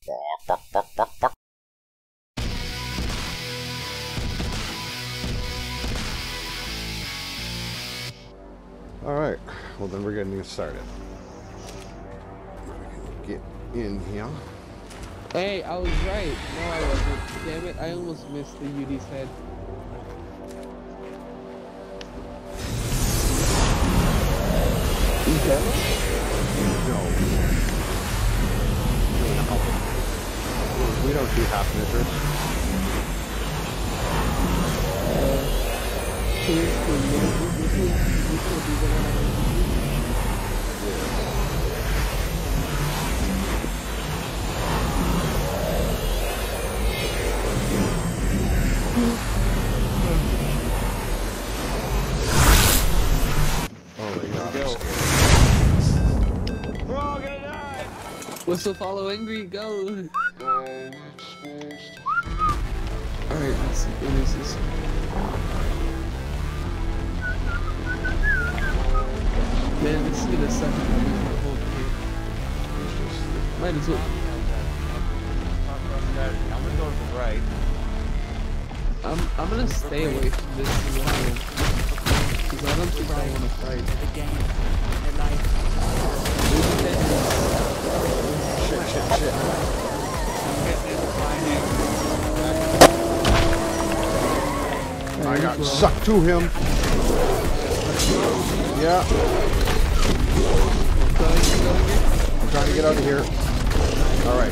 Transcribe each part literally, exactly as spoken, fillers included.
Buck, buck, buck, buck. Alright, well then we're getting started. Get in here. Hey, I was right. No, I wasn't. Damn it, I almost missed the U D's head. You dead? No. We don't do half measures. Oh my god. We're all gonna die! Whistle, follow, angry, go! Alright, let's see what is this. Man, this is gonna suck if I lose my whole game. Might as well. I'm gonna go to the right. I'm, I'm gonna stay away from this one. Because I don't think I want to fight. The game, their life. Shit, shit, shit. I got sucked to him. Yeah. I'm trying to get out of here. Alright.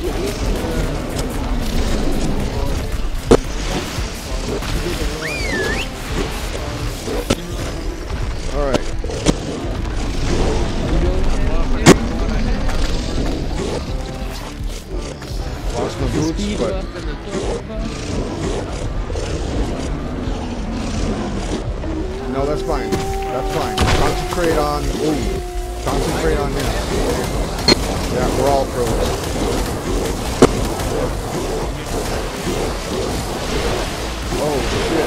Alright. Lost my boots, but... No, that's fine. That's fine. Concentrate on... Ooh. Concentrate on him. Yeah, we're all pros. Oh, shit.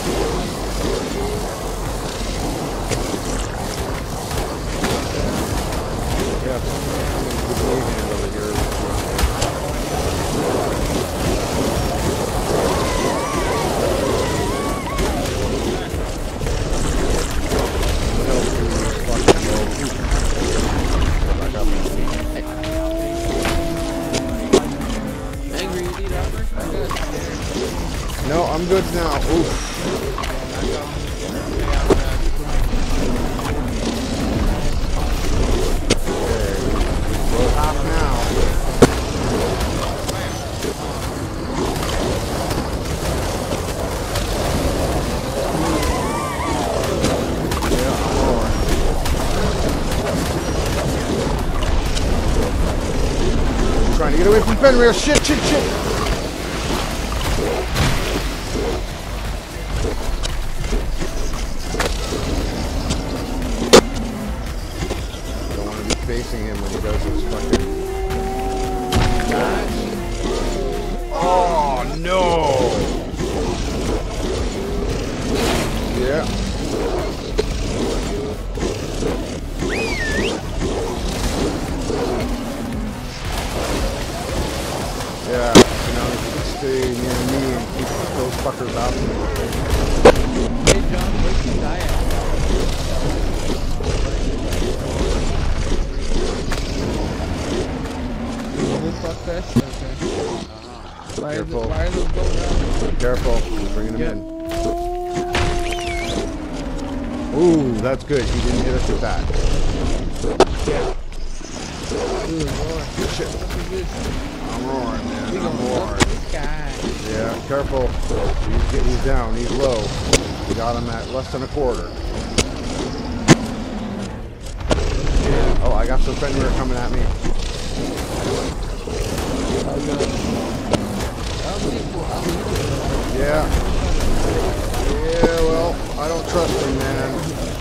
Yeah, good wave hand over here. No, I'm good now. Oof. We're half now. Yeah, I'm rolling. Trying to get away from Fenrir. Shit, shit, shit. Facing him when he does his fucking dash. Oh no! Yeah. Yeah. So now he can stay near me and keep those fuckers out. Hey John, where'd you die at? Fuck that shit, okay. Why Careful. Is it, why are those going down? Careful. He's bringing him Yep. in. Ooh, that's good. He didn't hit us with that. Yeah. Ooh, Lord. Shit. What is this? I'm roaring, man. We I'm gonna roaring. fuck this guy. Yeah, careful. He's, get, he's down. He's low. We got him at less than a quarter. Oh, I got some Fenrir coming at me. Yeah. Yeah, well, I don't trust him, man.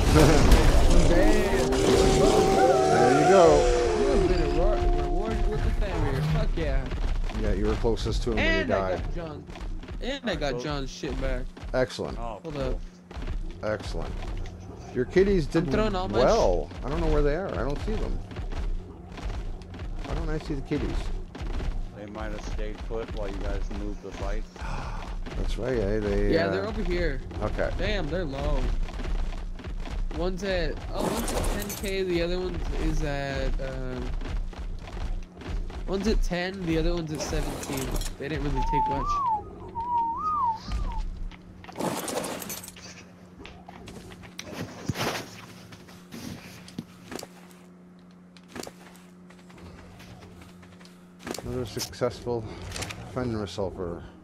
There you go. You have been rewarded with the Fenrir. Fuck yeah. Yeah, you were closest to him when he And I died. got John. And I got John's shit back. Excellent. Oh, Hold up. Excellent. Your kitties did throwing all my well. I don't know where they are. I don't see them. Why don't I see the kitties? They They might have stayed put while you guys moved the fight. That's right, eh? They, Yeah, uh, they're over here. Okay. Damn, they're low. One's at oh, one's at ten K. The other one is at um, one's at ten. The other one's at seventeen. They didn't really take much. Another successful Fenrir sulfur.